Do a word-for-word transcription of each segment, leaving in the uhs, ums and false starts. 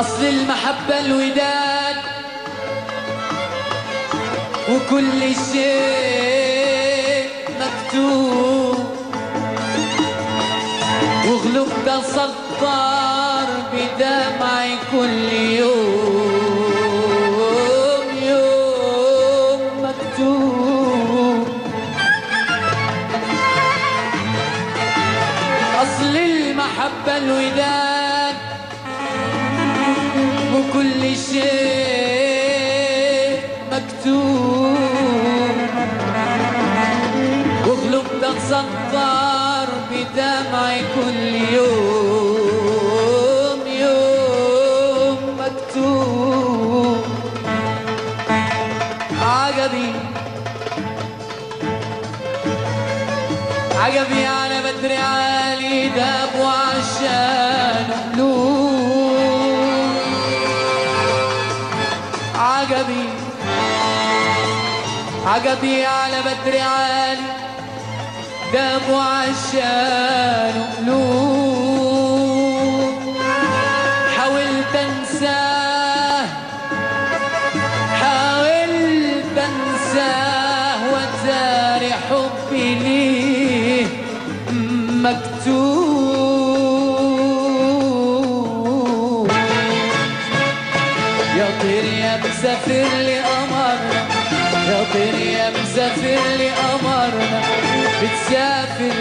أصل المحبة الوداد وكل شيء مكتوب، وغلبت سطر بدمعي كل يوم يوم مكتوب. أصل المحبة الوداد وكل شيء مكتوب، وغلبت سطر بدمعي كل يوم يوم مكتوب. عجبي عجبي على بدر عالي داب وعشان قلوب. عجبي عجبي على بدر عالي داب وعشان قلوب. حاولت انساه حاولت انساه واتاري حبي ليه مكتوب. يا طير يا مسافر لقمرنا، يا طير يا مسافر لقمرنا، بتسافر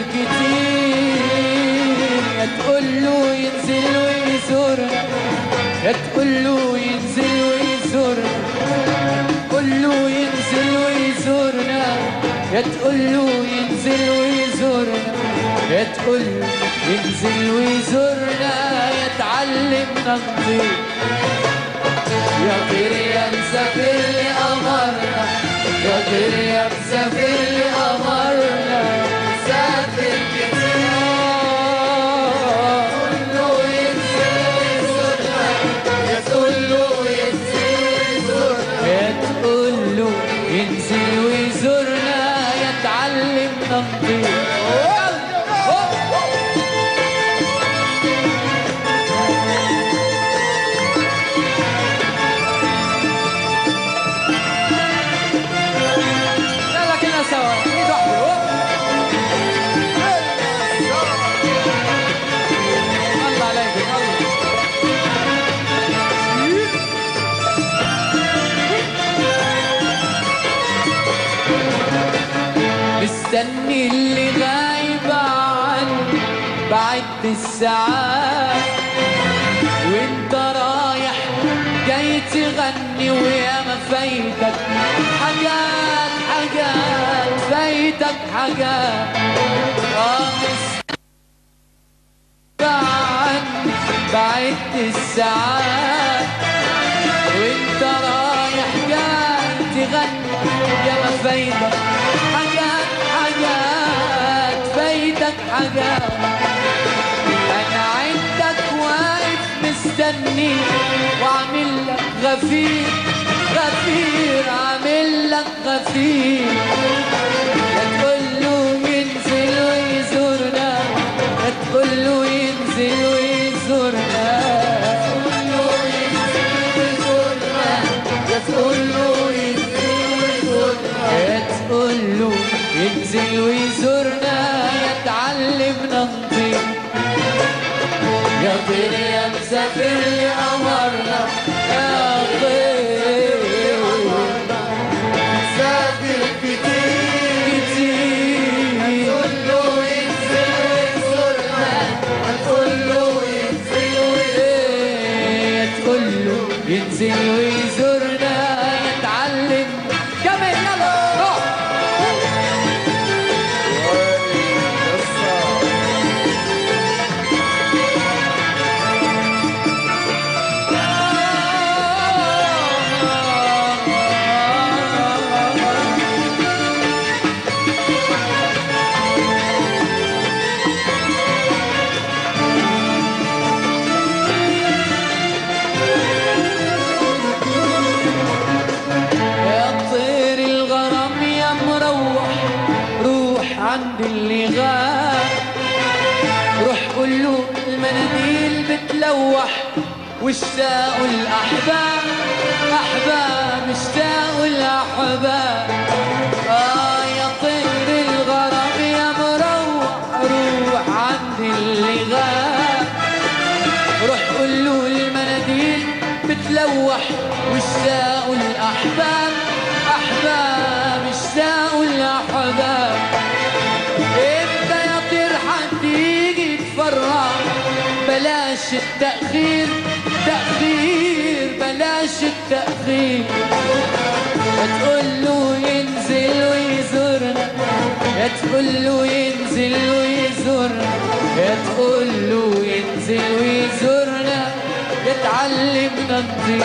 كتير. يا تقوله ينزل ويزورنا، يا تقوله ينزل ويزورنا، تقوله ينزل ويزورنا، يا تقوله ينزل ويزورنا، يا تقوله ينزل ويزورنا، يتعلمنا نطير. يا طير يا مسافر لقمرنا، يا طير يا مسافر لقمرنا، مسافر كتير. تقوله ينزل ويزورنا، يا تقوله ينزل ويزورنا، يا تقوله ينزل ويزورنا، يتعلمنا نطير. مستني اللي غايب عني بعد الساعات، وانت رايح جاي تغني وياما فايتك حاجات حاجات فايتك حاجات. اه مستني عني بعد الساعات، وانت رايح جاي تغني ياما فايتك حاجات حاجات فايتك حاجات. أنا عندك واقف مستني وعامل لك غفير غفير، عامل لك غفير. يا تقوله ينزل ويزورنا، يا تقوله ينزل ويزورنا، يا تقوله ينزل ويزورنا، يا تقوله ينزل ويزورنا، يتعلمنا نطير. يا طير يا مسافر لقمرنا، يا طير مسافر كتير كتير. تقوله ينزل ويزورنا، تقوله ينزل ويزورنا، تقوله ينزل ويزورنا، يتعلم. كمل يلا روح. عند اللي غاب، روح قوله المناديل بتلوح واشتاقوا الأحباب، أحباب اشتاقوا الأحباب. آه يا طير الغرام يا مروح روح عند اللي غاب، روح قولوا المناديل بتلوح واشتاقوا الأحباب، أحباب اشتاقوا الأحباب. امتى يا طير حتيجي تفرح؟ بلاش التأخير تأخير، بلاش التأخير. تقوله ينزل ويزورنا، يا تقوله ينزل ويزورنا، يا تقوله ينزل ويزورنا، يتعلمنا نطير.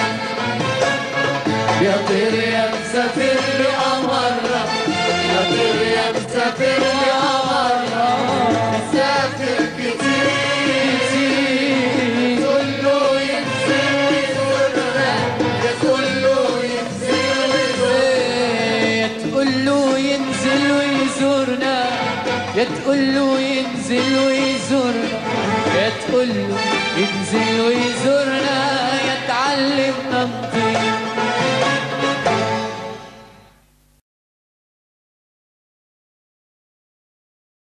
يا طير يا مسافر بقمرنا، يا طير يا مسافر بقمرنا، مسافر كتير كتير. تقوله ينزل ويزورنا، يا تقوله ينزل ويزورنا، يا تقوله ينزل ويزورنا، يا تقوله ينزل ويزورنا، يا تقوله ينزل ويزورنا، يتعلمنا نطير.